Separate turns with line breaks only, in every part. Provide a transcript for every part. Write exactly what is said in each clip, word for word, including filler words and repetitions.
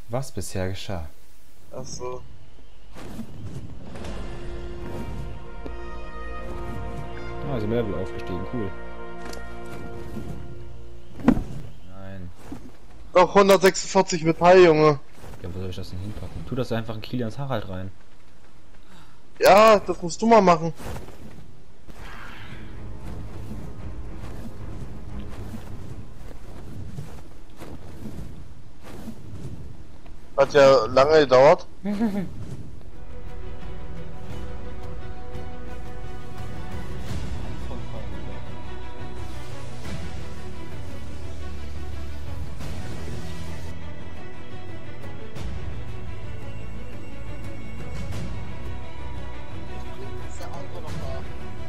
Was bisher geschah.
Ach so.
Ah, also Level aufgestiegen, cool. Nein.
Doch, hundertsechsundvierzig Metall, Junge.
Ja, wo soll ich das denn hinpacken? Tu das einfach in Kilians Harald rein.
Ja, das musst du mal machen. Hat ja lange gedauert. Ist der andere noch da?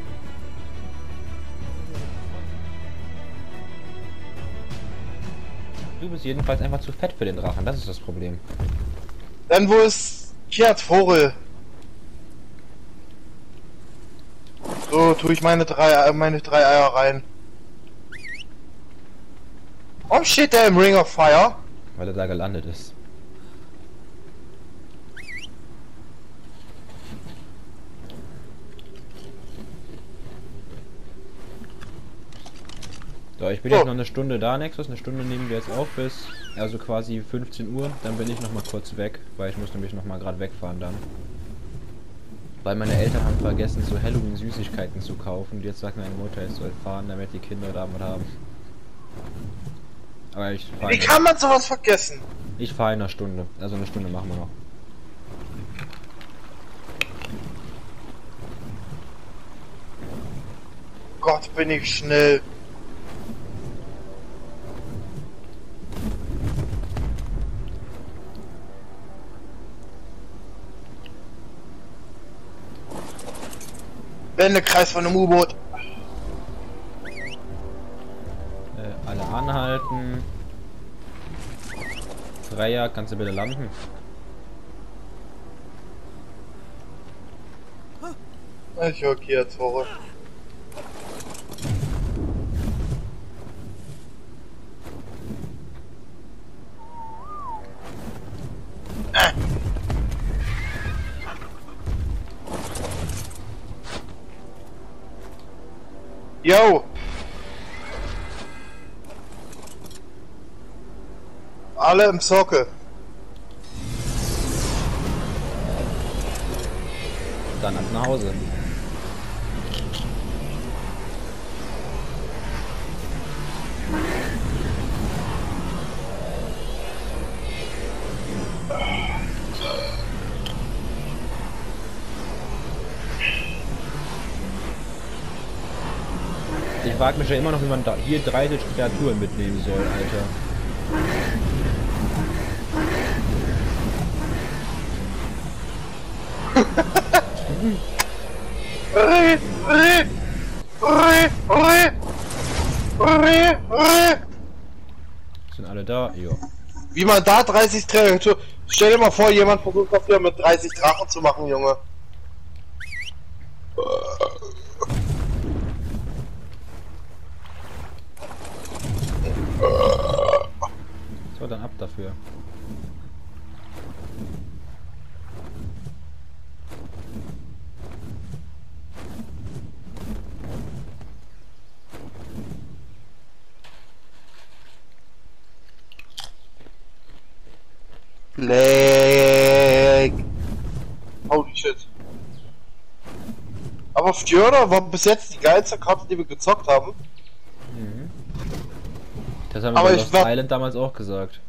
Du bist jedenfalls einfach zu fett für den Drachen, das ist das Problem.
Dann wo ist Kiat Vogel? So, tue ich meine drei, äh, meine drei Eier rein. Warum steht der im Ring of Fire?
Weil er da gelandet ist. So, ich bin
So.
jetzt noch eine Stunde da, Nexus. Eine Stunde nehmen wir jetzt auf bis, also quasi fünfzehn Uhr. Dann bin ich noch mal kurz weg, weil ich muss nämlich noch mal gerade wegfahren dann. Weil meine Eltern haben vergessen, so Halloween-Süßigkeiten zu kaufen. Und jetzt sagt meine Mutter, ich soll fahren, damit die Kinder da was haben. Aber ich fahre.
Wie kann man sowas vergessen?
Ich fahre in einer Stunde. Also eine Stunde machen wir noch.
Gott, bin ich schnell. Wendekreis von einem U-Boot.
Äh, alle anhalten. Dreier, kannst du bitte landen?
Ich höre Kiat Vogel. Äh. Yo! Alle im Sockel.
Dann ab nach Hause. Ich frage mich ja immer noch, wie man da hier dreißig Kreaturen mitnehmen soll, Alter. Sind alle da? Ja.
Wie man da dreißig Drachen... Stell dir mal vor, jemand versucht das hier mit dreißig Drachen zu machen, Junge.
So, dann ab dafür.
Black. Holy shit. Aber Fjorda war bis jetzt die geilste Karte, die wir gezockt haben.
Mhm. Das haben wir
Aber
bei
ich
Lost
war-
Island damals auch gesagt.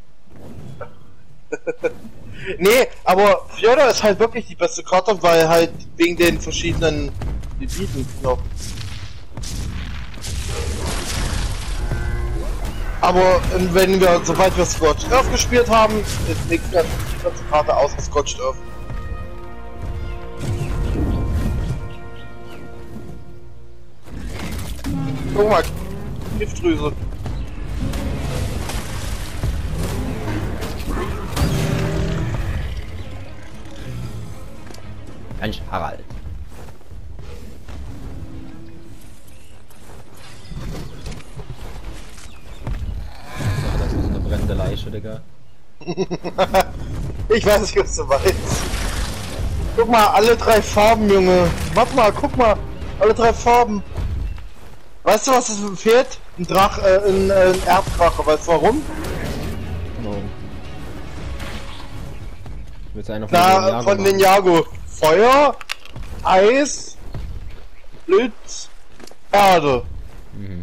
Nee, aber Fjorda ist halt wirklich die beste Karte, weil halt wegen den verschiedenen Gebieten noch. Aber ähm, wenn wir, sobald wir Scorched Earth gespielt haben, ist nichts mehr die ganze Karte außer Scorched Earth. Guck mal, Giftdrüse.
Mensch, Harald. Das ist eine brennende Leiche, Digga.
Ich weiß nicht, was du meinst. Guck mal, alle drei Farben, Junge. Warte mal, guck mal. Alle drei Farben. Weißt du, was es fehlt? Ein Drach, äh, ein, äh, ein Erddrache. Weißt du warum?
Warum? Willst du einen von den
Na,
Jago
von den
machen?
Jago. Feuer, Eis, Blitz, Erde.
Mhm.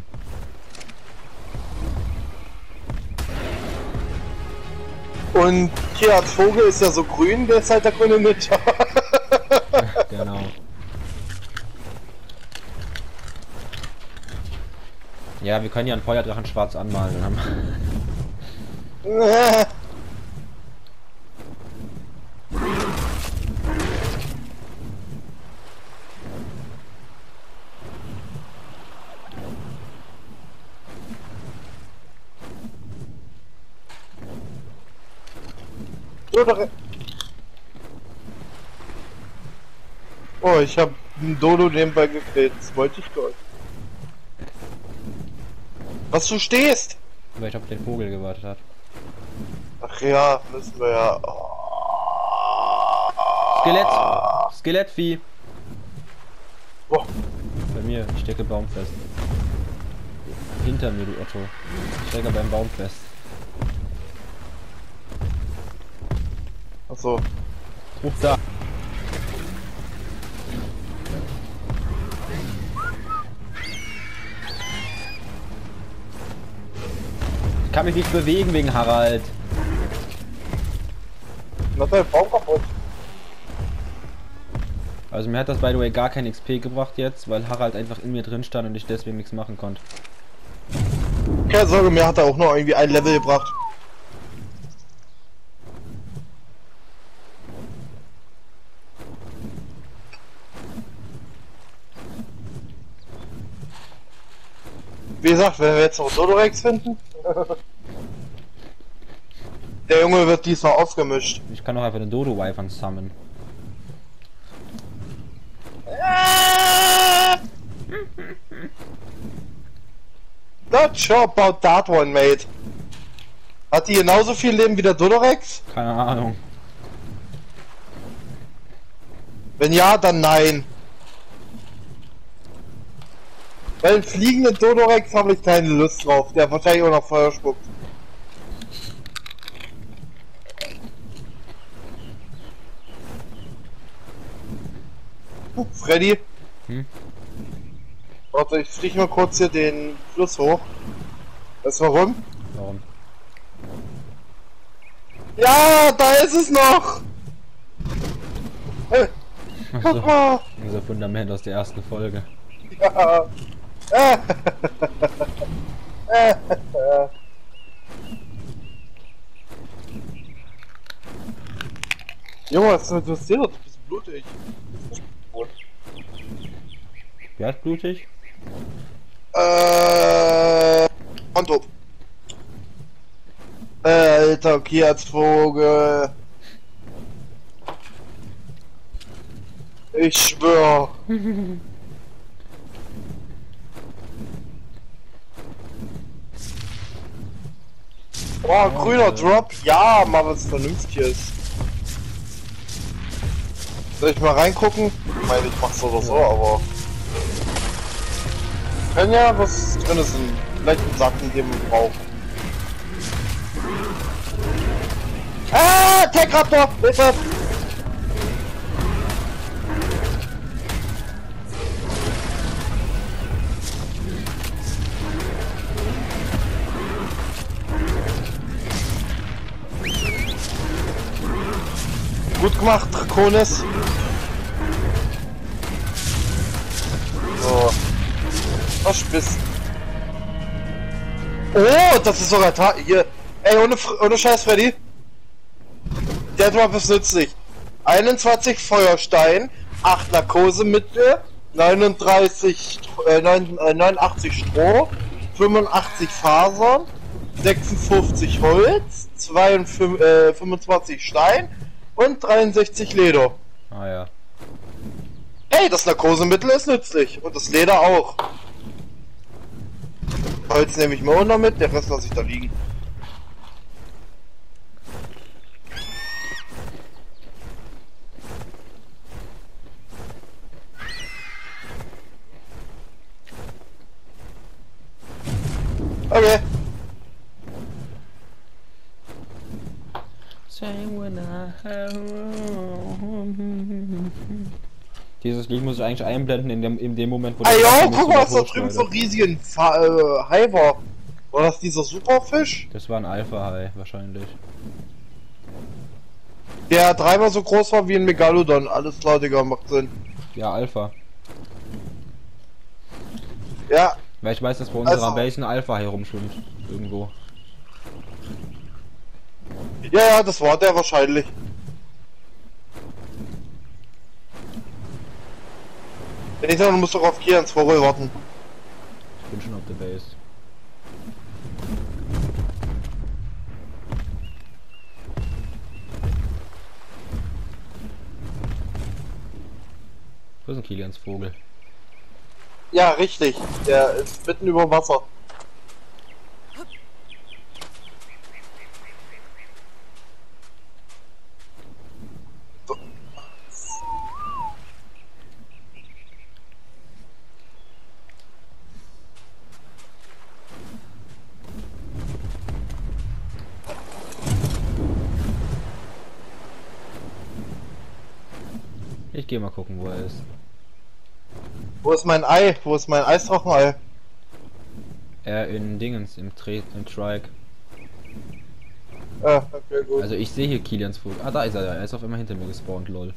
Und hier als Vogel ist ja so grün, der ist halt der grüne Ninja.
Genau. Ja, wir können ja einen Feuerdrachen schwarz anmalen. Dann haben
Oh, ich hab einen Dodo nebenbei gekillt. Das wollte ich gar nicht. Was du stehst?
weil ich auf den Vogel gewartet hat.
Ach ja, müssen wir ja. Oh.
Skelett! Skelettvieh!
Boah.
Bei mir, ich stecke Baum fest. Hinter mir, du Otto. Ich stecke beim Baum fest.
Achso.
Ruf da! Ich kann mich nicht bewegen wegen Harald.
Na, dein Baum kaputt.
Also mir hat das by the way gar kein X P gebracht jetzt, weil Harald einfach in mir drin stand und ich deswegen nichts machen konnte.
Keine Sorge, mir hat er auch noch irgendwie ein Level gebracht. Wie gesagt, wenn wir jetzt noch Dodorex finden, der Junge wird diesmal aufgemischt.
Ich kann doch einfach den Dodo-Wyvern summonen.
Not sure about that one, mate. Hat die genauso viel Leben wie der Dodorex?
Keine Ahnung.
Wenn ja, dann nein. Weil einen fliegenden Dodorex habe ich keine Lust drauf. Der wahrscheinlich auch noch Feuer spuckt. Freddy?
Hm?
Warte, ich fliege mal kurz hier den Fluss hoch. Weißt du warum?
Warum?
Ja, da ist es noch! Hey,
Achso,
guck mal!
unser Fundament aus der ersten Folge.
Ja. Äh. Äh. Junge, was interessiert? Du bist blutig.
Wer ist blutig?
Äh. Konto. Alter, okay, als Vogel. Ich schwör. Oh, grüner Drop. Ja, mal was Vernünftiges. Soll ich mal reingucken? Ich meine, ich mach's so oder so, aber... Kann ja was drin ist, vielleicht ein Sack, den wir brauchen. Ah, Tech-Raptor! Bitte! Gut gemacht, Draconis. So. Was bist? Oh, das ist sogar Ta hier. Ey, ohne, ohne Scheiß, Freddy. Der Drop ist nützlich. einundzwanzig Feuerstein, acht Narkosemittel, neununddreißig, äh, neunundachtzig Stroh, fünfundachtzig Fasern, sechsundfünfzig Holz, zweiundfünfzig, äh, fünfundzwanzig Stein und dreiundsechzig Leder.
Ah ja.
Hey, das Narkosemittel ist nützlich und das Leder auch. Holz nehme ich mir auch noch mit, der Rest lasse ich da liegen.
Dieses Lied muss ich eigentlich einblenden in dem, in dem Moment, wo
Ah ja,
Wasser
guck
mich
mal, was da
hochschleudert.
drüben für riesigen Fa äh, Hai war. War das dieser Superfisch?
Das war ein Alpha-Hai wahrscheinlich.
Der dreimal so groß war wie ein Megalodon. Alles klar, Digga, macht Sinn.
Ja, Alpha.
Ja,
Weil ich weiß, dass bei unserer
Also-
Base ein Alpha-Hai rumschwimmt. Irgendwo.
ja, ja, das war der wahrscheinlich. Ich sag, du musst doch auf Kians Vogel warten.
Ich bin schon auf der Base. Wo ist ein Kilians Vogel?
Ja, richtig. Der ist mitten über Wasser. So.
Ich geh mal gucken, wo er ist.
Wo ist mein Ei? Wo ist mein Eisdrachenei?
Er in Dingens, im Tre im Trike.
Ah, okay, gut.
Also ich sehe hier Kilians Vogel. Ah, da ist er ja. Er ist auf einmal hinter mir gespawnt, lol.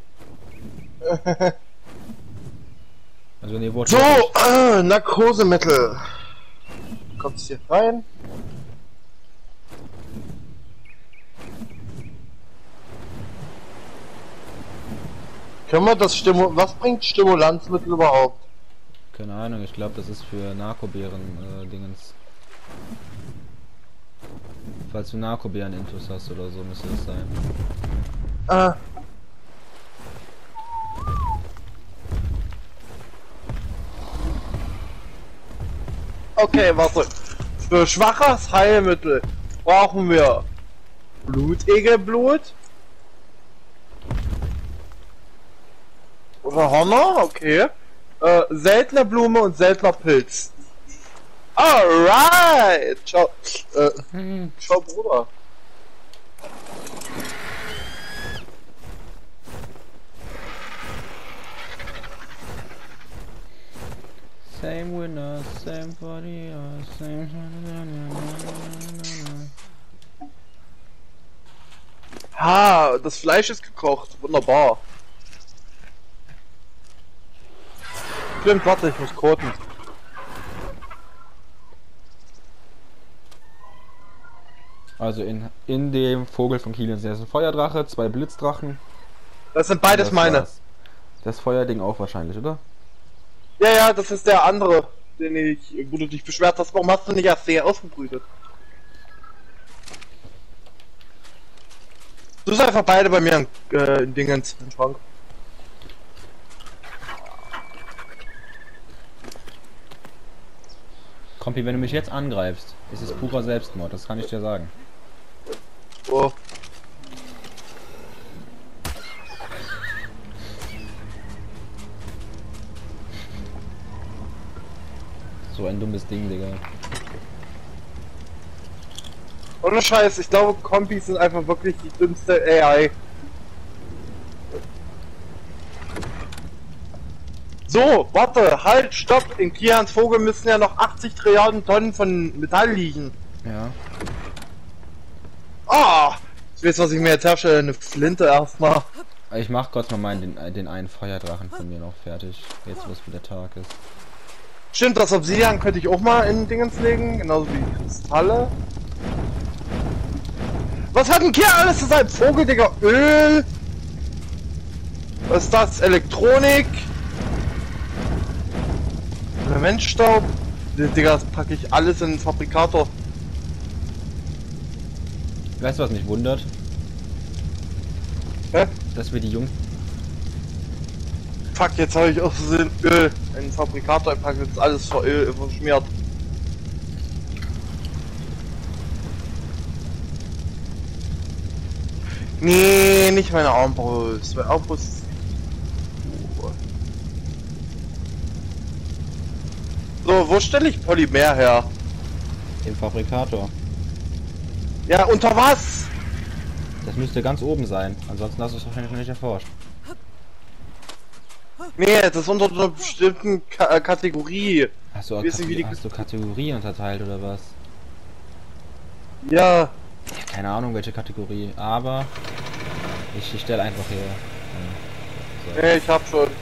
Also ne, wo
So, äh, Narkosemittel. Kommst hier rein? Können wir das Stimu... Was bringt Stimulanzmittel überhaupt?
Keine Ahnung, ich glaube, das ist für Narkobeeren äh, Dingens. Falls du Narkobeeren-Intus hast oder so, müsste das sein.
Ah. Okay, warte. Für schwaches Heilmittel brauchen wir Blutegelblut. Oder Honor, okay. Äh, seltener Blume und seltener Pilz. Alright! Ciao. Äh, ciao, Bruder.
Same winner, same body, same.
Ha, das Fleisch ist gekocht. Wunderbar. Stimmt, warte, ich muss koten.
Also in, in dem Vogel von Kilian ist ein Feuerdrache, zwei Blitzdrachen.
Das sind beides
Das
meine.
war's. Das Feuerding auch wahrscheinlich, oder?
Ja, ja, das ist der andere, den ich, wo du dich beschwert hast. Warum hast du nicht erst sehr ausgebrütet? Du bist einfach beide bei mir äh, in Dingens, im Schrank.
Kompi, wenn du mich jetzt angreifst, ist es purer Selbstmord, das kann ich dir sagen.
Oh.
So ein dummes Ding, Digga.
Ohne Scheiß, ich glaube, Kompis sind einfach wirklich die dümmste A I. So, warte, halt, stopp! In Kians Vogel müssen ja noch achtzig Trilliarden Tonnen von Metall liegen.
Ja.
Ah! Ich weiß, was ich mir jetzt herstelle, eine Flinte erstmal.
Ich mach kurz mal meinen, den, den einen Feuerdrachen von mir noch fertig. Jetzt, wo es wieder Tag ist.
Stimmt, das Obsidian könnte ich auch mal in Dingens legen, genauso wie Kristalle. Was hat denn hier alles zu sein? Vogel, Digga, Öl. Was ist das? Elektronik. Elementstaub. Digga, das packe ich alles in den Fabrikator.
Weißt du, was mich wundert?
Hä?
Dass wir die Jungs...
Fuck, jetzt habe ich aus Versehen Öl in den Fabrikator gepackt, jetzt ist alles vor Öl verschmiert. Nee, nicht meine Armbrust. Meine Armbrust ist... Oh. So, wo stelle ich Polymer her?
Im Fabrikator.
Ja, unter was?
Das müsste ganz oben sein, ansonsten hast du es wahrscheinlich noch nicht erforscht.
Nee, das ist unter einer bestimmten Ka äh, Kategorie.
Hast du,
Ich weiß nicht, wie die-
hast du Kategorie unterteilt oder was?
Ja,
Ja, keine Ahnung welche Kategorie, aber ich, ich stelle einfach hier. So.
nee, ich hab schon.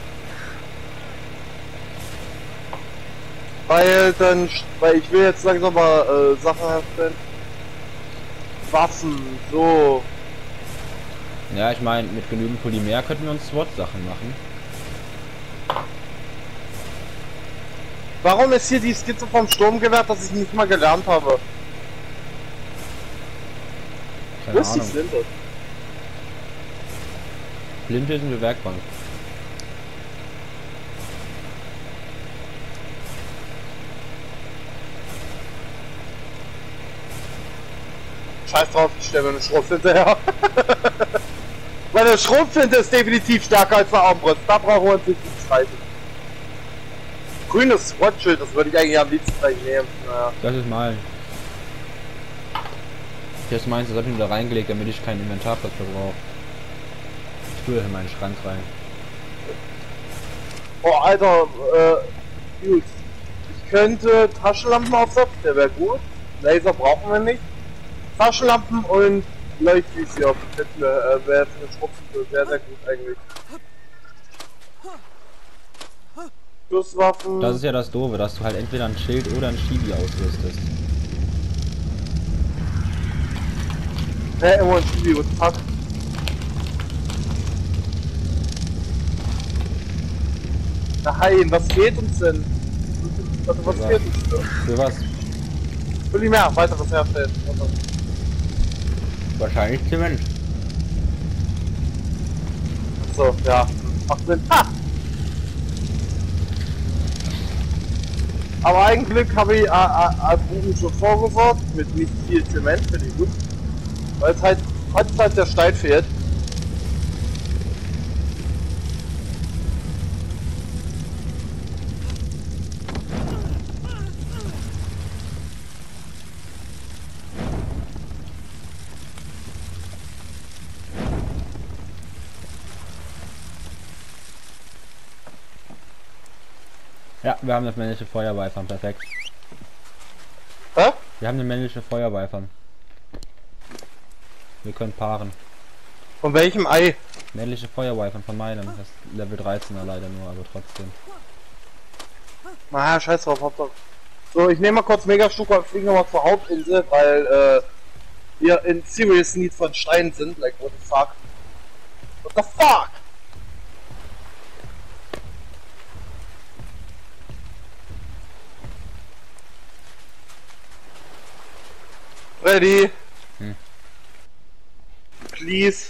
Weil dann, weil ich will jetzt langsam mal äh, Sachen herstellen. Waffen, so.
Ja, ich meine, mit genügend Polymer könnten wir uns SWAT-Sachen machen.
Warum ist hier die Skizze vom Sturmgewehr, dass ich nicht mal gelernt habe?
Keine
Wo ist die
Ahnung.
Flinte?
Flinte ist eine Werkbank.
Scheiß drauf, ich stelle mir eine Schrotflinte her. Meine Schrotflinte ist definitiv stärker als eine Armbrust. Da brauchen wir uns nicht zu streiten. Grünes SWAT-Schild, das würde ich eigentlich am liebsten gleich nehmen. Naja.
Das ist mein. Das meinst du, das hab ich nur da reingelegt, damit ich keinen Inventarplatz verbrauche. Ich tue das in meinen Schrank rein.
Oh, Alter, äh, gut. Ich könnte Taschenlampen aufsetzen, der wäre gut. Laser brauchen wir nicht. Taschenlampen und Leuchtvisor hätten wir, äh, wäre für den Schrotflinte sehr, sehr gut eigentlich. Schusswaffen.
Das ist ja das Doofe, dass du halt entweder ein Schild oder ein Schibi ausrüstest.
Ja, immer ein Schibi, what the fuck? Nein, was fehlt uns denn? Also, was
Für
fehlt uns denn?
Für was?
Polymer, weiteres herstellen.
Wahrscheinlich Zement.
So, ja, macht Sinn. Ha! Aber eigentlich habe ich als Buchen schon vorgesorgt mit nicht viel Zement für die Luft. Weil es halt, heute halt der Stein fehlt.
Ja, wir haben das männliche Feuerweifern, perfekt.
Hä?
Wir haben eine männliche Feuerweifern. Wir können paaren.
Von welchem Ei?
Männliche Feuerweifern von meinem. Das ist Level dreizehner leider nur, aber trotzdem.
Na, scheiß drauf, Hauptsache. So, ich nehme mal kurz Megastuka und fliege nochmal zur Hauptinsel, weil äh, wir in Serious Need von Steinen sind. Like, what the fuck? What the fuck? Ready?
Hm.
Please.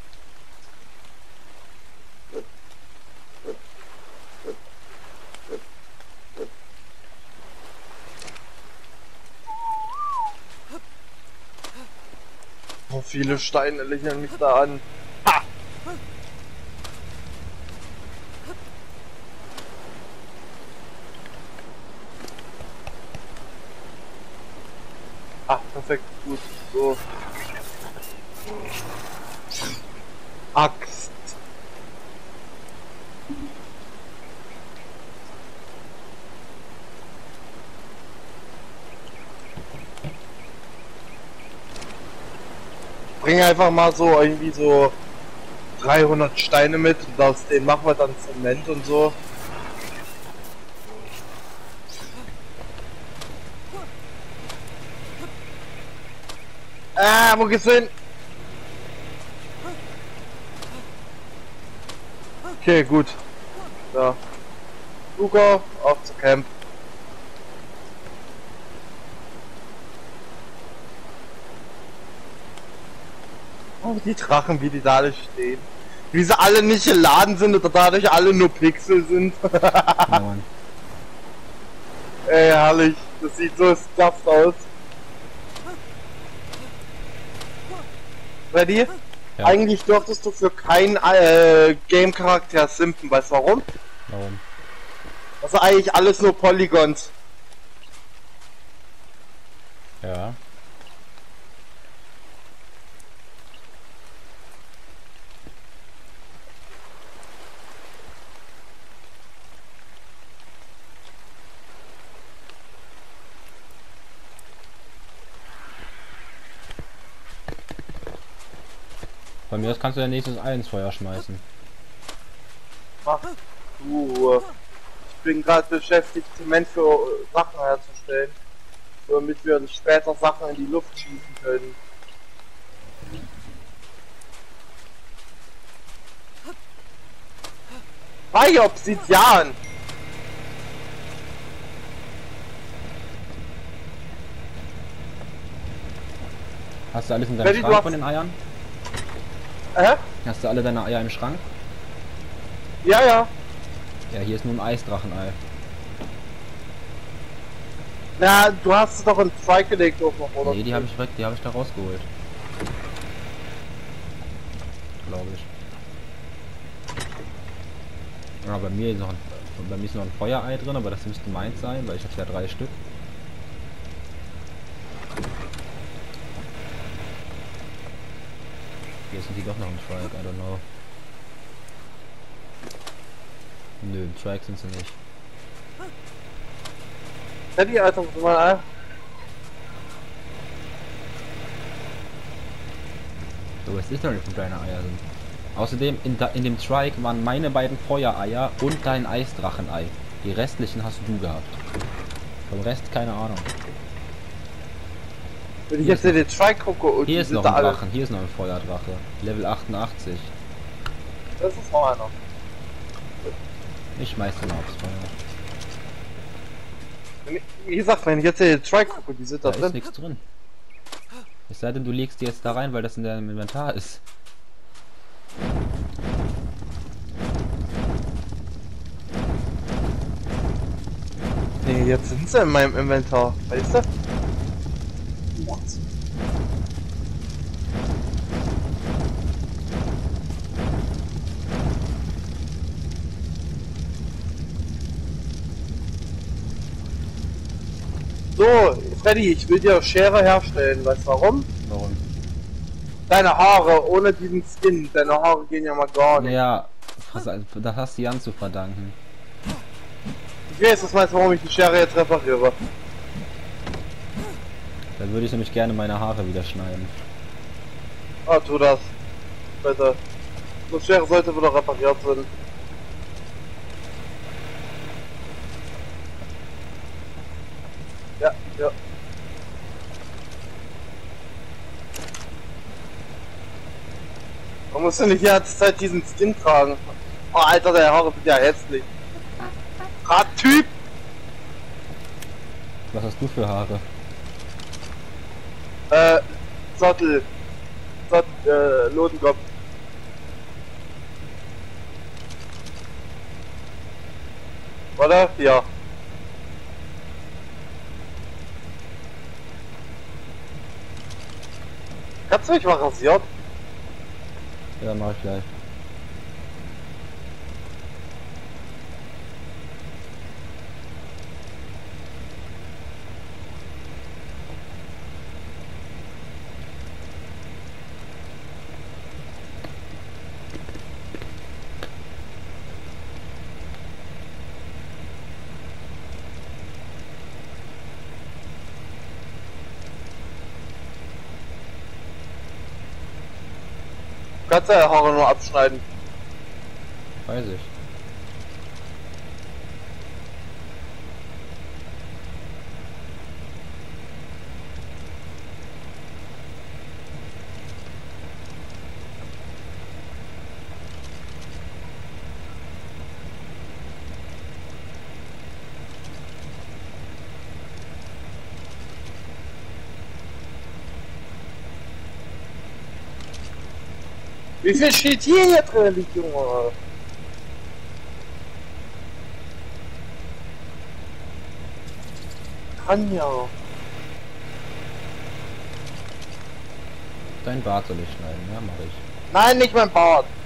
So viele Steine lächeln mich da an. Ha! Ah, perfekt, gut. So. Axt. Bring einfach mal so irgendwie so dreihundert Steine mit und aus denen machen wir dann Zement und so. Ah, wo geht's hin? Okay, gut. Ja. Luca, auf zu Camp. Oh, die Drachen, wie die da alle stehen. Wie sie alle nicht geladen sind oder dadurch alle nur Pixel sind.
Ja, Mann.
Ey, herrlich. Das sieht so stuffed aus. Ready?
Ja.
Eigentlich dürftest du für keinen äh, Game-Charakter simpen. Weißt du warum?
Warum?
Das ist eigentlich alles nur Polygons.
Ja. Bei mir aus kannst du ja nächstes Ei ins Feuer schmeißen.
Mach du. Ich bin gerade beschäftigt, Zement für äh, Sachen herzustellen. Damit wir später Sachen in die Luft schießen können. Bei Obsidian!
Hast du alles in deinem
Freddy, du
Schrank
hast-
von den Eiern?
Äh?
Hast du alle deine Eier im Schrank?
Ja, ja.
Ja, hier ist nur ein Eisdrachenei.
Na, du hast es doch in zwei gelegt auch noch, oder?
Nee, die habe ich weg, die habe ich da rausgeholt. Glaube ich. Ja, bei mir ist noch ein, bei mir ist noch ein Feuerei drin, aber das müsste meins sein, weil ich habe ja drei Stück. Hier sind die doch noch im Trike, I don't know. Nö, im Trike sind sie nicht.
Teddy, Alter, was mal ein.
Du weißt nicht, wie viele deine Eier sind. Außerdem, in, da, in dem Trike waren meine beiden Feuereier und dein Eisdrachenei. Die restlichen hast du gehabt. Vom Rest keine Ahnung.
Wenn ich
Hier
jetzt in den Strike gucke und
Hier
die
ist
sind
noch
da
ein
alle.
Drachen, hier ist noch ein Feuerdrache. Level achtundachtzig.
Das ist noch einer.
Ich schmeiß den aufs Feuer.
Wenn ich- Wie gesagt, wenn ich jetzt in den Strike gucke, die sind da,
Da ist
drin.
nichts drin. Es sei denn, du legst die jetzt da rein, weil das in deinem Inventar ist.
Nee, jetzt sind sie in meinem Inventar, weißt du? What? So, Freddy, ich will dir Schere herstellen, weißt du warum?
Warum?
Deine Haare, ohne diesen Skin, deine Haare gehen ja mal gar nicht.
Ja, das hast du Jan zu verdanken.
Ich weiß, das meinst du, warum ich die Schere jetzt repariere.
Dann würde ich nämlich gerne meine Haare wieder schneiden.
Ah, tu das. Bitte. Die Schere sollte wieder repariert sein. Ja, ja. Man muss ja nicht die ganze Zeit diesen Skin tragen. Oh, Alter, der Haare sind ja hässlich. Radtyp!
Was hast du für Haare?
Äh, Sattel. Sattel, äh, Lodenkopf. Oder? Ja. Kannst du mich mal rasiert?
Ja, mach ich gleich.
Du kannst deine Haare nur abschneiden.
Weiß ich.
Wie viel steht hier jetzt drin, Junge? Kann ja.
Dein Bart soll ich schneiden, ja, mach ich.
Nein, nicht mein Bart.